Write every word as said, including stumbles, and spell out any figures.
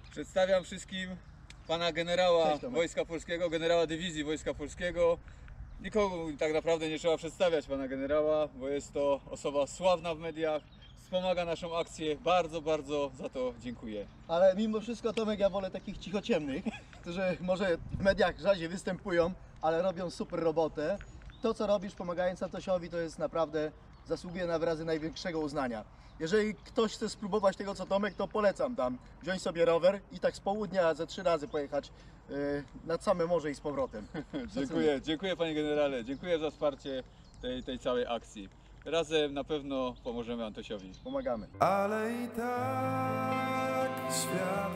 Przedstawiam wszystkim pana generała Cześć, Tomek. Wojska Polskiego, generała dywizji Wojska Polskiego. Nikogo tak naprawdę nie trzeba przedstawiać pana generała, bo jest to osoba sławna w mediach, wspomaga naszą akcję. Bardzo, bardzo za to dziękuję. Ale mimo wszystko, Tomek, ja wolę takich cichociemnych, którzy może w mediach rzadziej występują, ale robią super robotę. To, co robisz, pomagając Santosiowi, to jest naprawdę, zasługuje na wyrazy największego uznania. Jeżeli ktoś chce spróbować tego, co Tomek, to polecam tam wziąć sobie rower i tak z południa ze trzy razy pojechać yy, nad same morze i z powrotem. Dziękuję, dziękuję panie generale, dziękuję za wsparcie tej, tej całej akcji. Razem na pewno pomożemy Antosiowi. Pomagamy. Ale i tak świat